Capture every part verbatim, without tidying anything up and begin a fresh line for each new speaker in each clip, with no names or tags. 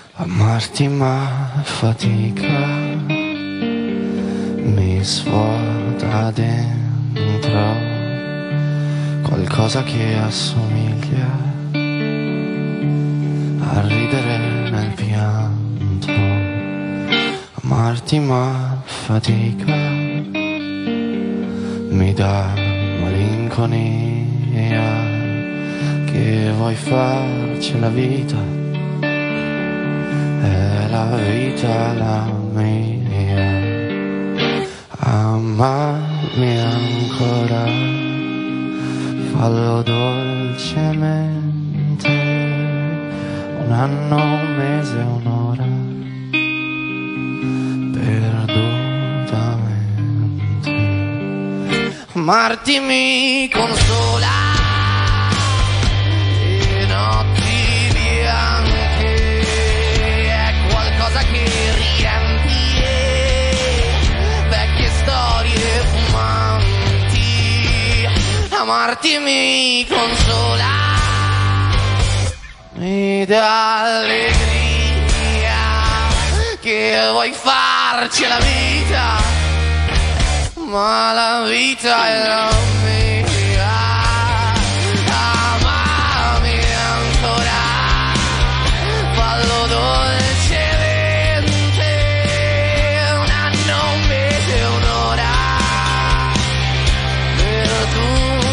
Amarti ma fatica, mi svuota dentro qualcosa che assomiglia a ridere nel pianto. Amarti ma fatica, mi dà malinconia che vuoi farci la vita. È la vita la mia, amami ancora, fallo dolcemente, un anno, un mese, un'ora, perdutamente. Amarti mi consola. Amarti mi consola, mi dà allegria che vuoi farci la vita, ma la vita è la mia. Amami ancora, fallo dolcemente, un anno, un mese, un'ora, per tu.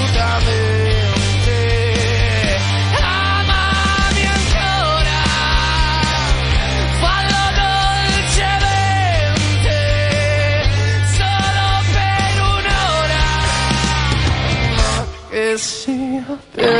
Sia per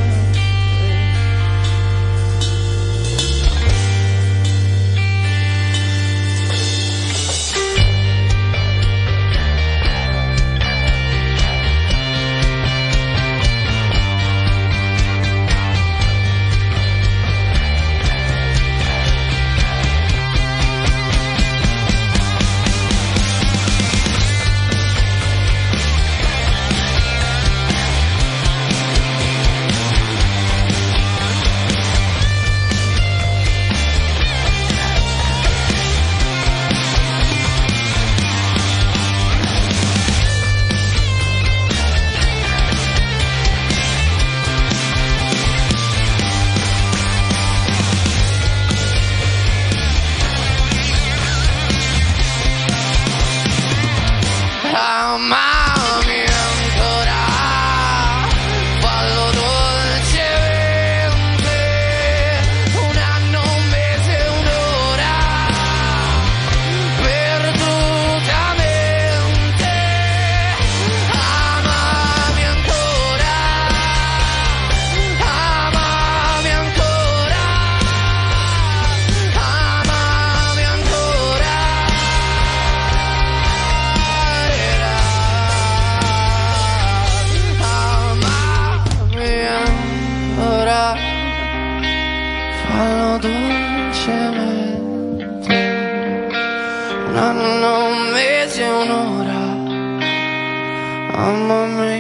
amami ancora, fallo dolcemente, un anno, un mese, un'ora, perdutamente. Amami ancora, amami ancora, amami ancora. Fallo dolcemente, un anno, un mese, un'ora, amami.